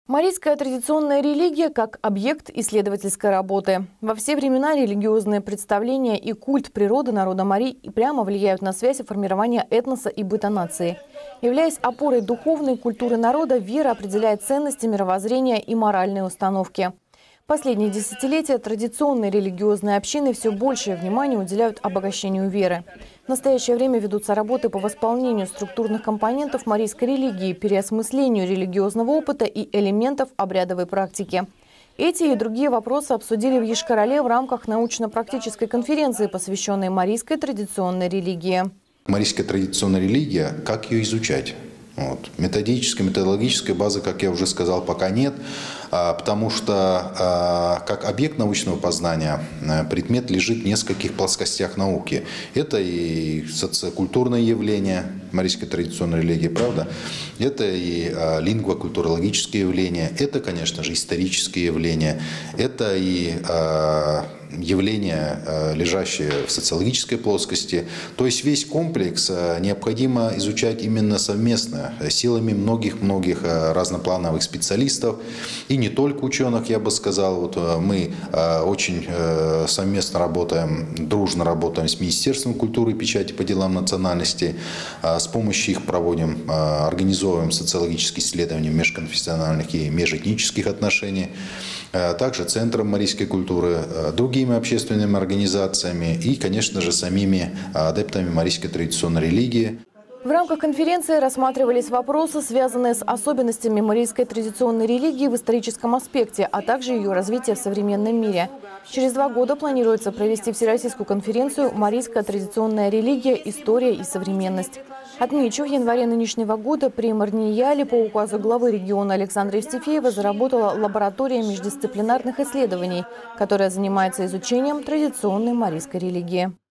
Марийская традиционная религия как объект исследовательской работы. Во все времена религиозные представления и культ природы народа Марий прямо влияют на связь и формирование этноса и быта нации. Являясь опорой духовной культуры народа, вера определяет ценности мировоззрения и моральные установки. Последние десятилетия традиционные религиозные общины все большее внимание уделяют обогащению веры. В настоящее время ведутся работы по восполнению структурных компонентов марийской религии, переосмыслению религиозного опыта и элементов обрядовой практики. Эти и другие вопросы обсудили в Йошкар-Оле в рамках научно-практической конференции, посвященной марийской традиционной религии. Марийская традиционная религия, как ее изучать? Методической, методологической базы, как я уже сказал, пока нет, потому что как объект научного познания предмет лежит в нескольких плоскостях науки. Это и социокультурное явление марийской традиционной религии, правда? Это и лингвокультурологические явления, это, конечно же, исторические явления, это и явления, лежащие в социологической плоскости. То есть весь комплекс необходимо изучать именно совместно, силами многих-многих разноплановых специалистов. И не только ученых, я бы сказал. Мы очень совместно работаем, дружно работаем с Министерством культуры и печати по делам национальностей. С помощью их проводим, организовываем социологические исследования межконфессиональных и межэтнических отношений. Также Центром марийской культуры, другими общественными организациями и, конечно же, самими адептами марийской традиционной религии. В рамках конференции рассматривались вопросы, связанные с особенностями марийской традиционной религии в историческом аспекте, а также ее развития в современном мире. Через 2 года планируется провести всероссийскую конференцию «Марийская традиционная религия. История и современность». Отмечу, в январе нынешнего года при Марнияле по указу главы региона Александра Евстифеева заработала лаборатория междисциплинарных исследований, которая занимается изучением традиционной марийской религии.